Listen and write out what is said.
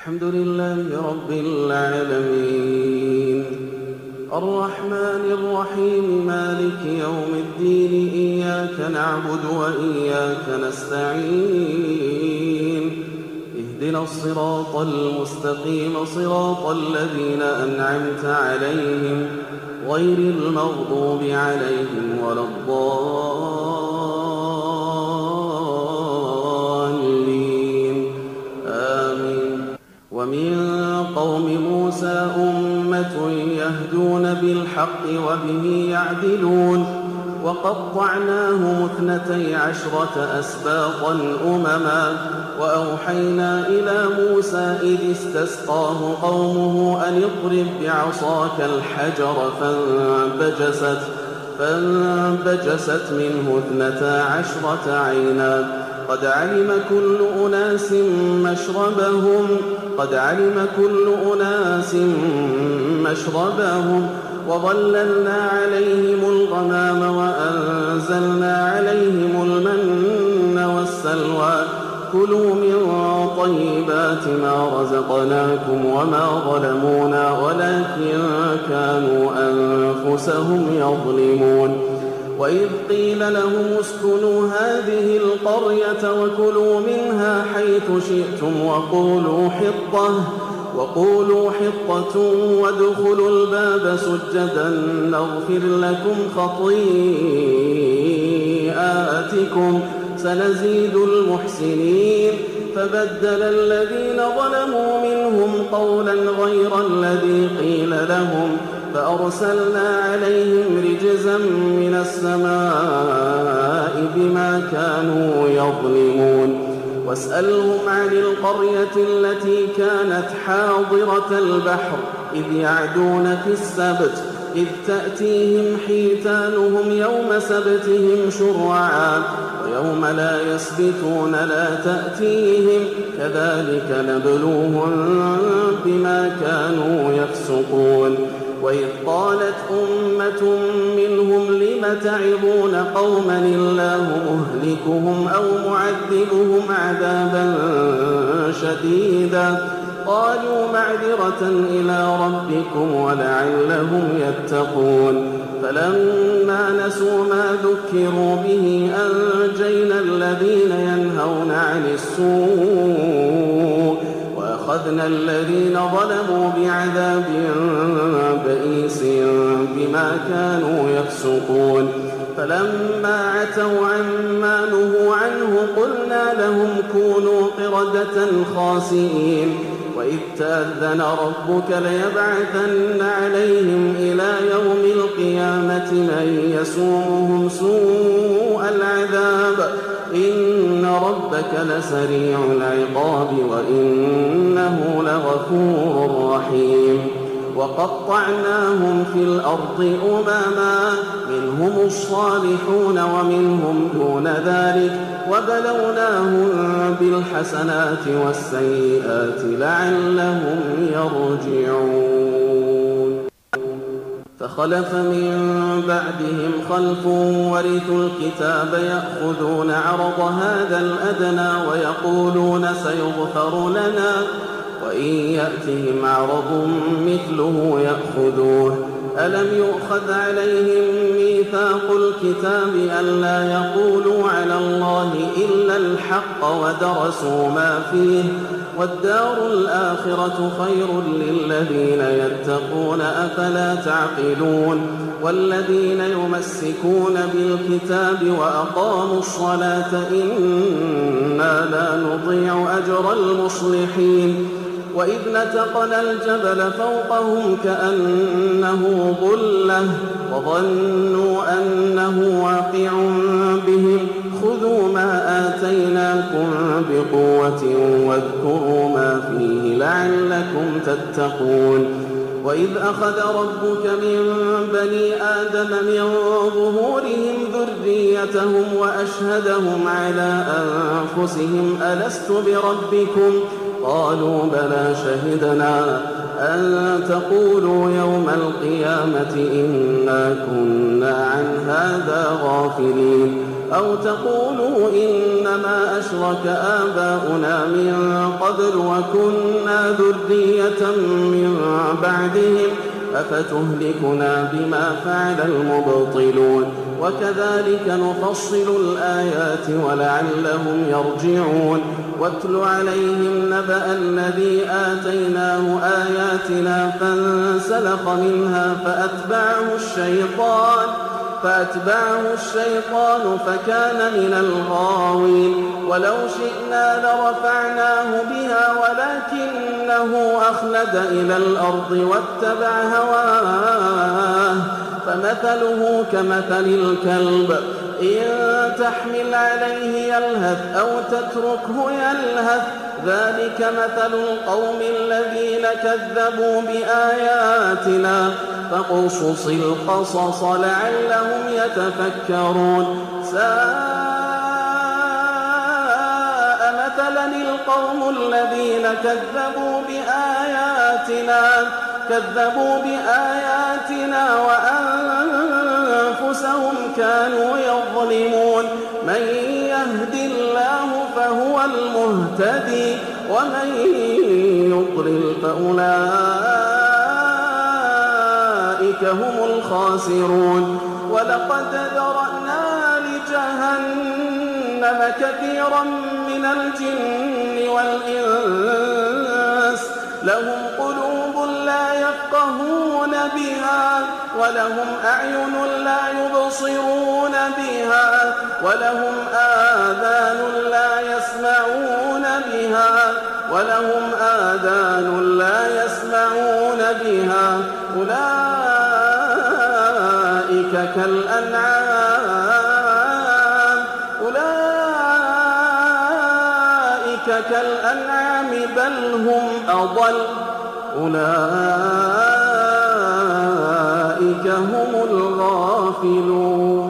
الحمد لله رب العالمين الرحمن الرحيم مالك يوم الدين إياك نعبد وإياك نستعين اهدنا الصراط المستقيم صراط الذين أنعمت عليهم غير المغضوب عليهم ولا الضالين آمين. ومن قوم موسى أمة يهدون بالحق وبه يعدلون وقطعناهم 12 أسباطا أمما وأوحينا إلى موسى إذ استسقاه قومه أن اضرب بعصاك الحجر فانبجست منه 12 عينا قد علم كل أناس مشربهم وظللنا عليهم الغمام وأنزلنا عليهم المن والسلوى كلوا من طيبات ما رزقناكم وما ظلمونا ولكن كانوا أنفسهم يظلمون. وإذ قيل لهم اسكنوا هذه القرية وكلوا منها حيث شئتم وقولوا حطة وادخلوا الباب سجدا نغفر لكم خطيئاتكم سنزيد المحسنين. فبدل الذين ظلموا منهم قولا غير الذي قيل لهم فأرسلنا عليهم رجزا من السماء بما كانوا يظلمون. واسألهم عن القرية التي كانت حاضرة البحر إذ يعدون في السبت إذ تأتيهم حيتانهم يوم سبتهم شرعا ويوم لا يسبتون لا تأتيهم كذلك نبلوهم بما كانوا يفسقون. وإذ قالت أمة منهم لم تعظون قوما الله مهلكهم أو معذبهم عذابا شديدا قالوا معذرة إلى ربكم ولعلهم يتقون. فلما نسوا ما ذكروا به أنجينا الذين ينهون عن السوء وأخذنا الذين ظلموا بعذاب بئيس بما كانوا يفسقون. فلما عتوا عما نهوا عنه قلنا لهم كونوا قردة خاسئين. وإذ تأذن ربك ليبعثن عليهم إلى يوم القيامة من يسومهم سوء العذاب إن ربك لسريع العقاب وإنه لغفور رحيم. وقطعناهم في الأرض أمما منهم الصالحون ومنهم دون ذلك وبلوناهم بالحسنات والسيئات لعلهم يرجعون. فخلف من بعدهم خلف ورثوا الكتاب يأخذون عرض هذا الأدنى ويقولون سيغفر لنا وإن يأتهم عرض مثله يأخذوه. ألم يؤخذ عليهم ميثاق الكتاب ألا يقولوا على الله إلا الحق ودرسوا ما فيه والدار الآخرة خير للذين يتقون أفلا تعقلون. والذين يمسكون بالكتاب وأقاموا الصلاة إنا لا نضيع أجر المصلحين. وإذ نتقنا الجبل فوقهم كأنه ظلة وظنوا أنه واقع بهم خذوا ما آتيناكم بقوة واذكروا ما فيه لعلكم تتقون. وإذ أخذ ربك من بني آدم من ظهورهم ذريتهم وأشهدهم على أنفسهم ألست بربكم قالوا بلى شهدنا أن تقولوا يوم القيامة إنا كنا عن هذا غافلين أو تقولوا إنما أشرك آباؤنا من قبل وكنا ذرية من بعدهم أفتهلكنا بما فعل المبطلون وكذلك نفصل الآيات ولعلهم يرجعون واتل عليهم نبأ الذي آتيناه آياتنا فانسلخ منها فأتبعه الشيطان فكان من الغاوين ولو شئنا لرفعناه بها ولكنه أخلد إلى الأرض واتبع هواه فمثله كمثل الكلب إن تحمل عليه يلهث أو تتركه يلهث ذلك مثل القوم الذين كذبوا بآياتنا فاقصص القصص لعلهم يتفكرون ساء مثلا القوم الذين كذبوا بآياتنا وأنفسهم كانوا يظلمون من يهد الله فهو المهتدي ومن يضلل فأولئك هم الخاسرون ولقد ذرأنا لجهنم كثيرا من الجن والإنس لهم قلوب لا يفقهون بها ولهم أعين لا يبصرون بها ولهم آذان لا يسمعون بها أولئك كالأنعام بل هم أضل أولئك هم الغافلون.